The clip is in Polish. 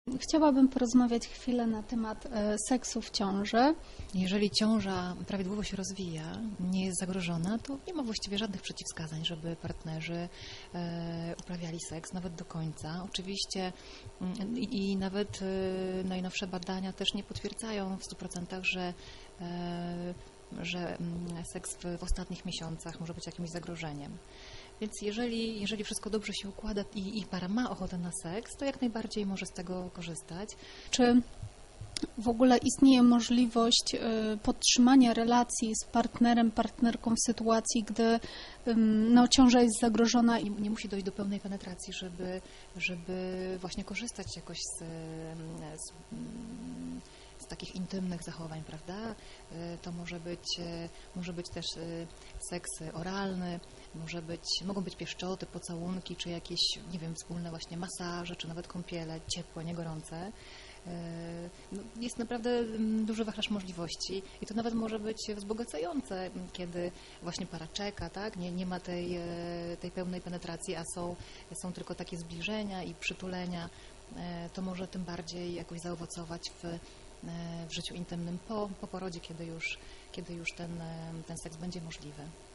Chciałabym porozmawiać chwilę na temat seksu w ciąży. Jeżeli ciąża prawidłowo się rozwija, nie jest zagrożona, to nie ma właściwie żadnych przeciwwskazań, żeby partnerzy uprawiali seks nawet do końca. Oczywiście i nawet najnowsze badania też nie potwierdzają w 100%, że seks w ostatnich miesiącach może być jakimś zagrożeniem. Więc jeżeli wszystko dobrze się układa i para ma ochotę na seks, to jak najbardziej może z tego korzystać. Czy w ogóle istnieje możliwość podtrzymania relacji z partnerem, partnerką w sytuacji, gdy ciąża jest zagrożona? I nie musi dojść do pełnej penetracji, żeby właśnie korzystać jakoś z takich intymnych zachowań, prawda? To może być też seks oralny, mogą być pieszczoty, pocałunki, czy jakieś, nie wiem, wspólne właśnie masaże, czy nawet kąpiele, ciepłe, nie gorące. Jest naprawdę duży wachlarz możliwości i to nawet może być wzbogacające, kiedy właśnie para czeka, tak? Nie ma tej pełnej penetracji, a są tylko takie zbliżenia i przytulenia. To może tym bardziej jakoś zaowocować w życiu intymnym po porodzie, kiedy już ten seks będzie możliwy.